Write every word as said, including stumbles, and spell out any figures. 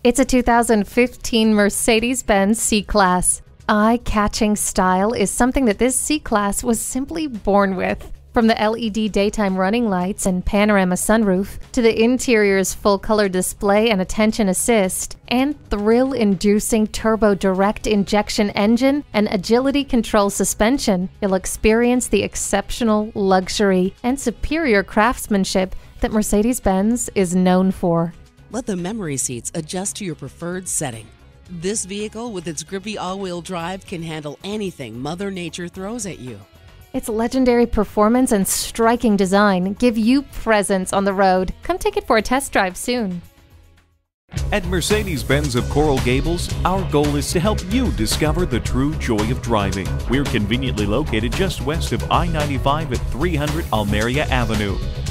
It's a two thousand fifteen Mercedes-Benz C-Class. Eye-catching style is something that this C-Class was simply born with. From the L E D daytime running lights and panorama sunroof, to the interior's full-color display and attention assist, and thrill-inducing turbo direct injection engine and agility control suspension, you'll experience the exceptional luxury and superior craftsmanship that Mercedes-Benz is known for. Let the memory seats adjust to your preferred setting. This vehicle, with its grippy all-wheel drive, can handle anything Mother Nature throws at you. Its legendary performance and striking design give you presence on the road. Come take it for a test drive soon. At Mercedes-Benz of Coral Gables, our goal is to help you discover the true joy of driving. We're conveniently located just west of I ninety-five at three hundred Almeria Avenue.